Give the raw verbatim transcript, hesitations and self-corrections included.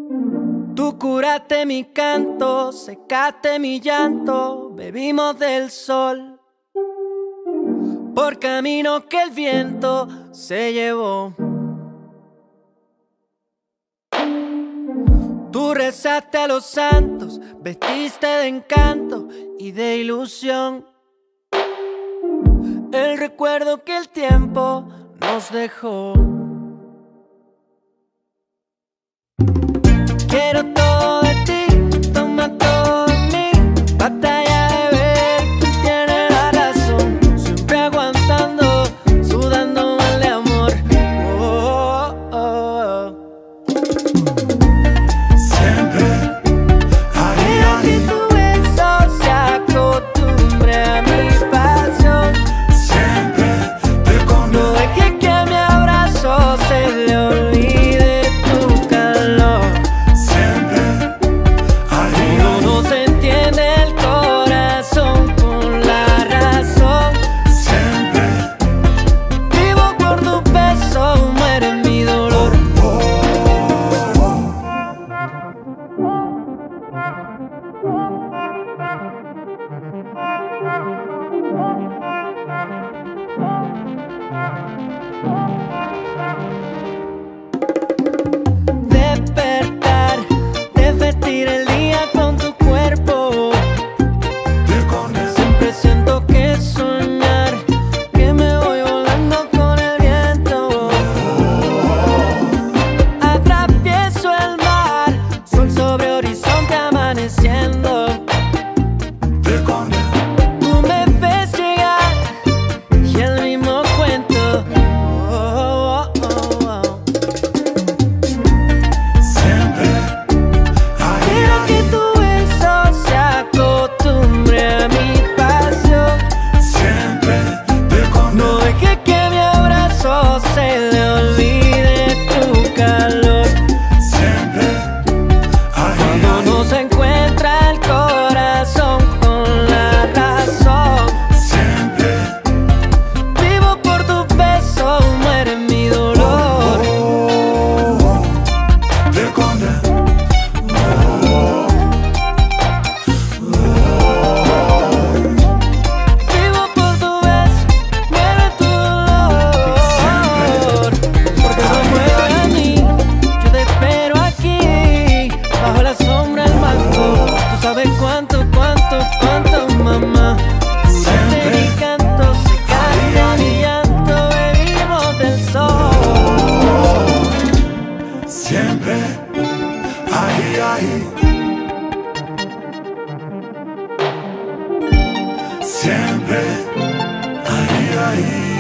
Tú curaste mi canto, secaste mi llanto, bebimos del sol por caminos que el viento se llevó. Tú rezaste a los santos, vestiste de encanto y de ilusión el recuerdo que el tiempo nos dejó. Quiero todo de ti, toma todo de mí, batalla de ver quién tiene la razón, siempre aguantando, sudando mal de amor. Oh, oh, oh. Siempre, ahí, Deja que ahí. tu beso se acostumbre a mi pasión. Siempre te No conozco. dejes que a mi abrazo se le olvide tu calor. Siempre, ahí, No ahí. nos entiende el corazón con la razón. Siempre, Vivo por tu beso, muere mi dolor. Despertar, desvestir el día con tu cuerpo. te conozco. Siempre siento que soñar, que me voy volando con el viento. Atravieso el mar, sol sobre horizonte amaneciendo. Te conozco. Tú me ves llegar y el mismo cuento. Oh, oh, oh, oh. Siempre, ahí, Deja que ahí. tu beso se acostumbre a mi pasión. Siempre te No conozco. dejes que mi abrazo se le olvide tu calor. Siempre, ahí, Cuando ahí. no se encuentra el corazón con la razón. Siempre, Vivo por tus besos, muere mi dolor. te conozco. Vivo por tu beso, muere tu dolor. Porque no puedo en mí, yo te espero aquí, bajo la sombra del manto. Tú sabes cuánto, cuánto, cuánto, mamá. Curaste mi canto, secaste mi llanto, bebimos del sol. Siempre, ahí, ahí. Siempre, ahí, ahí.